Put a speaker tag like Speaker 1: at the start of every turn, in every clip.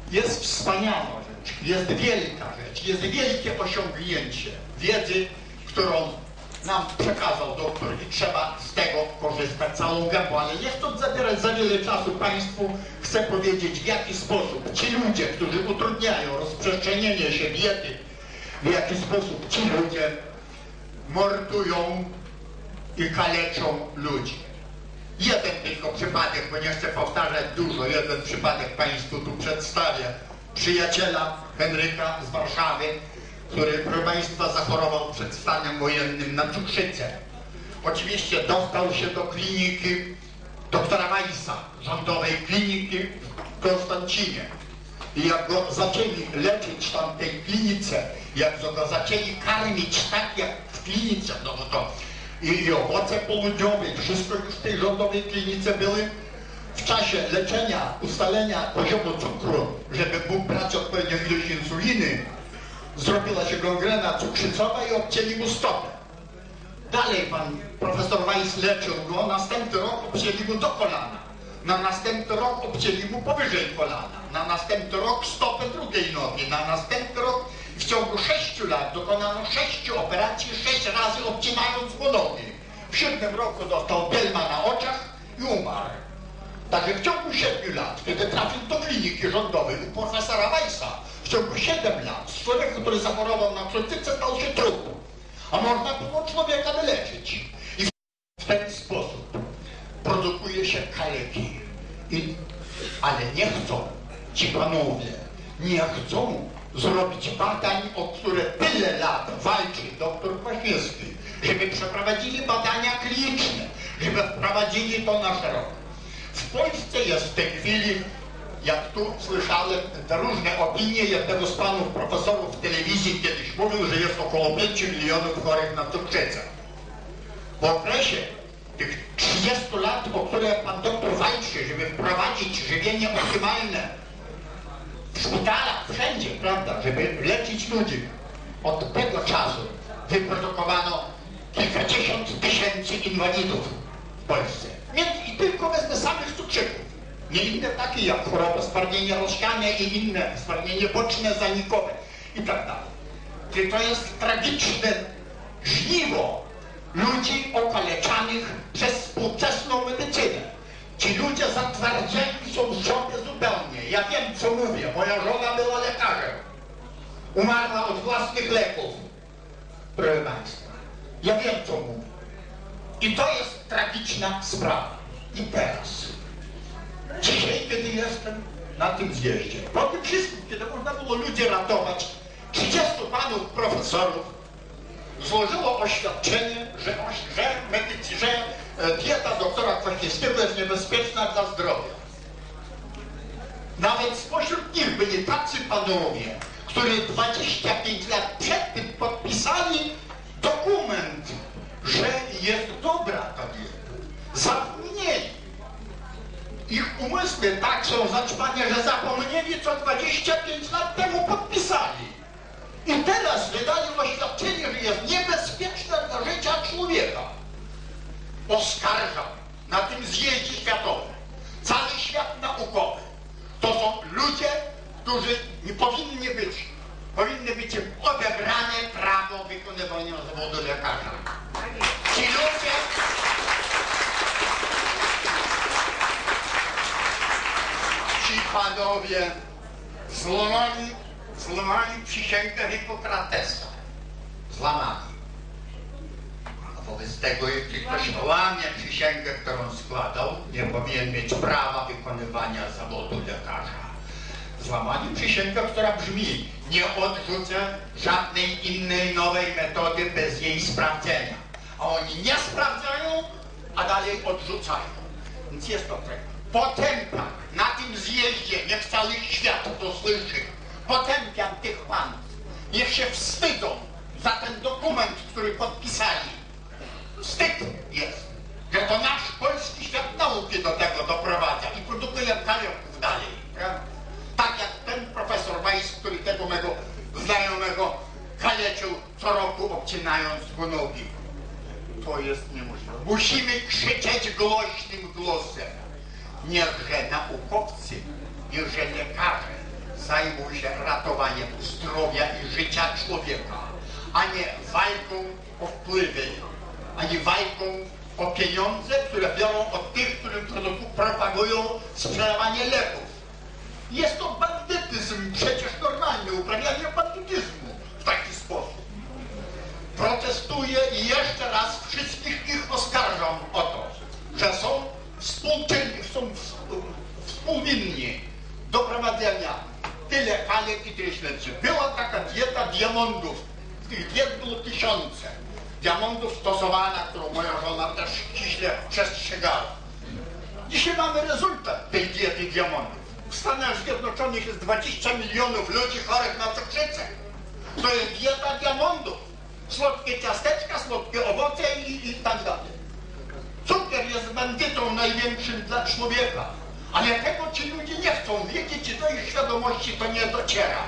Speaker 1: jest wspaniała rzecz, jest wielka rzecz, jest wielkie osiągnięcie wiedzy, którą nam przekazał doktor i trzeba z tego korzystać całą gębą, ale nie chcąc zabierać za wiele czasu Państwu, chcę powiedzieć, w jaki sposób ci ludzie, którzy utrudniają rozprzestrzenienie się wiedzy, w jaki sposób ci ludzie mordują i kaleczą ludzi. Jeden tylko przypadek, bo nie chcę powtarzać dużo, jeden przypadek Państwu tu przedstawię. Przyjaciela Henryka z Warszawy, który, proszę Państwa, zachorował przed stanem wojennym na cukrzycę. Oczywiście dostał się do kliniki doktora Weissa, rządowej kliniki w Konstancinie. I jak go zaczęli leczyć tam w tej klinice, jak go zaczęli karmić tak jak w klinice, no bo to i owoce południowe, i wszystko już w tej rządowej klinice były. W czasie leczenia, ustalenia poziomu cukru, żeby mógł brać odpowiednią ilość insuliny, zrobiła się gangrena cukrzycowa i obcięli mu stopę. Dalej pan profesor Weiss leczył go, następny rok obcięli mu do kolana. Na następny rok obcięli mu powyżej kolana. Na następny rok stopę drugiej nogi. Na następny rok w ciągu 6 lat dokonano 6 operacji, 6 razy obcinając mu nogi. W 7 roku dostał bielma na oczach i umarł. Także w ciągu 7 lat, kiedy trafił do kliniki rządowej u profesora Weissa, w ciągu 7 lat z człowieka, który zachorował na cukrzycę, stał się trupem. A można było człowieka wyleczyć. I w ten sposób produkuje się kaleki. Ale nie chcą ci panowie, nie chcą zrobić badań, o które tyle lat walczy doktor Kwaśniewski, żeby przeprowadzili badania kliniczne, żeby wprowadzili to na szeroko. W Polsce jest w tej chwili, jak tu słyszałem, te różne opinie jednego z panów profesorów w telewizji kiedyś mówił, że jest około 5 milionów chorych na cukrzycę. W okresie tych 30 lat, o które pan doktor walczy, żeby wprowadzić żywienie optymalne w szpitalach, wszędzie, prawda, żeby leczyć ludzi, od tego czasu wyprodukowano kilkadziesiąt tysięcy inwalidów w Polsce. I tylko wezmę samych cukrzyków. Nie inne takie jak choroba sprawnienia rozsiania i inne sprawnienie boczne, zanikowe i tak dalej. To jest tragiczne żniwo ludzi okaleczanych przez współczesną medycynę. Ci ludzie zatwardzieli są w sobie zupełnie. Ja wiem, co mówię. Moja żona była lekarzem. Umarła od własnych leków. Proszę Państwa. Ja wiem, co mówię. I to jest tragiczna sprawa. I teraz, dzisiaj, kiedy jestem na tym zjeździe, po tym wszystkim, kiedy można było ludzi ratować, 30 panów profesorów złożyło oświadczenie, że dieta doktora Kwaśniewskiego jest niebezpieczna dla zdrowia. Nawet spośród nich byli tacy panowie, którzy 25 lat przed tym podpisali dokument, że jest dobra ta dieta. Zapomnieli. Ich umysły tak są zaćpane, że zapomnieli, co 25 lat temu podpisali. I teraz wydali oświadczenie, że jest niebezpieczne dla życia człowieka. Oskarżam na tym zjeździe światowym cały świat naukowy. To są ludzie, którzy nie powinny być im odebrane prawo wykonywania zawodu lekarza. Ci ludzie panowie złamali przysięgę Hipokratesa. Złamali. A wobec tego, jeśli ktoś łamie przysięgę, którą składał, nie powinien mieć prawa wykonywania zawodu lekarza. Złamali przysięgę, która brzmi: nie odrzucę żadnej innej nowej metody bez jej sprawdzenia. A oni nie sprawdzają, a dalej odrzucają. Więc jest to tak. Potępiam na tym zjeździe, niech cały świat to słyszy, potępiam tych panów. Niech się wstydzą za ten dokument, który podpisali. Wstyd jest, że to nasz polski świat nauki do tego doprowadza i produkuje kaleków dalej. Prawda? Tak jak ten profesor Weiss, który tego mego znajomego kaleczył co roku, obcinając mu nogi. To jest niemożliwe. Musimy krzyczeć głośnym głosem. Niechże naukowcy, niechże lekarze zajmą się ratowaniem zdrowia i życia człowieka, a nie walką o wpływy, ani walką o pieniądze, które biorą od tych, którzy propagują sprzedawanie leków. Jest to bandytyzm, przecież normalny, uprawianie bandytyzmu w taki sposób. Protestuję i jeszcze raz wszystkich ich oskarżam o to, że są współwinni do prowadzenia tyle kalek i tyle śledczych. Była taka dieta diamondów, tych diet było 1000. Diamondów stosowana, którą moja żona też ściśle przestrzegała. Dzisiaj mamy rezultat tej diety diamondów. W Stanach Zjednoczonych jest 20 milionów ludzi chorych na cukrzycę. To jest dieta diamondów. Słodkie ciasteczka, słodkie owoce i tak dalej. Cukier jest bandytą największym dla człowieka. Ale tego ci ludzie nie chcą wiedzieć i do ich świadomości to nie dociera.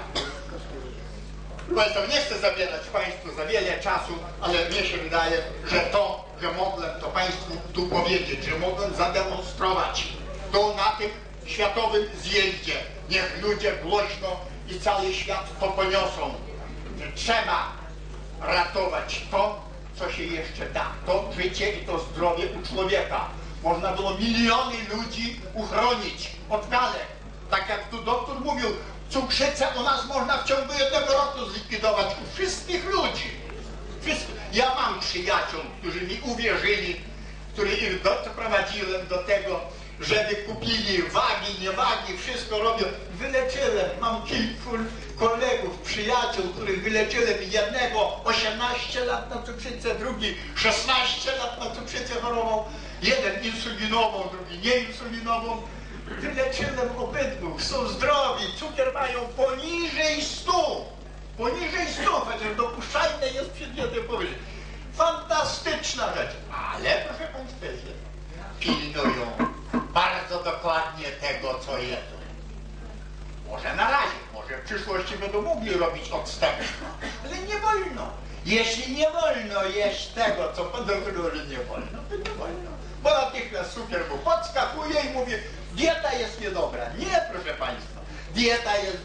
Speaker 1: Państwo, nie chcę zabierać Państwu za wiele czasu, ale mnie się wydaje, że mogłem to Państwu tu powiedzieć, że mogłem zademonstrować to na tym światowym zjeździe. Niech ludzie głośno i cały świat to poniosą, że trzeba ratować to, co się jeszcze da, to życie i to zdrowie u człowieka. Można było miliony ludzi uchronić od kalek. Tak jak tu doktor mówił, cukrzycę u nas można w ciągu 1 roku zlikwidować u wszystkich ludzi. Ja mam przyjaciół, którzy mi uwierzyli, których ich doprowadziłem do tego, żeby kupili wagi, niewagi, wszystko robią. Wyleczyłem, mam kilku kolegów, przyjaciół, których wyleczyłem. Jednego 18 lat na cukrzycę, drugi 16 lat na cukrzycę chorował. Jeden insulinową, drugi nieinsulinową. Wyleczyłem obydwu, są zdrowi, cukier mają poniżej 100. Poniżej 100, chociaż dopuszczalne jest przedmiotem powyżej. Fantastyczna rzecz, ale proszę Państwa, pilnują bardzo dokładnie tego, co jedzą. Może na razie, może w przyszłości będą mogli robić odstępstwa, ale nie wolno. Jeśli nie wolno jeść tego, co pan doktor mówi, nie wolno, to nie wolno. Bo natychmiast cukier mu podskakuje i mówi, dieta jest niedobra. Nie, proszę Państwa, dieta jest